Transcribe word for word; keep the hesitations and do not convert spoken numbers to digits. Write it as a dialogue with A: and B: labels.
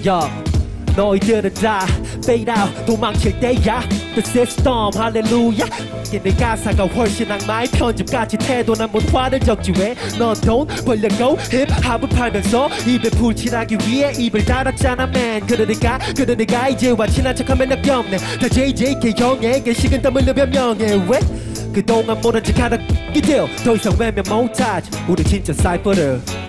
A: 야 너희들은 다 fade out 도망칠 때야 The system 할렐루야 내 가사가 훨씬 악마의 편집같이 태도난 못 화를 적지 왜 넌 돈 벌려고 힙합을 팔면서 입에 불칠하기 위해 입을 달았잖아 man 그러니까 그러니까 이제와 친한 척하면 역겹네 다 제이제이케이 형에게 식은땀을 넣으며 명예 왜 그동안 모른 척 하던 이들 더 이상 외면 못하지 우리 진짜 사이퍼를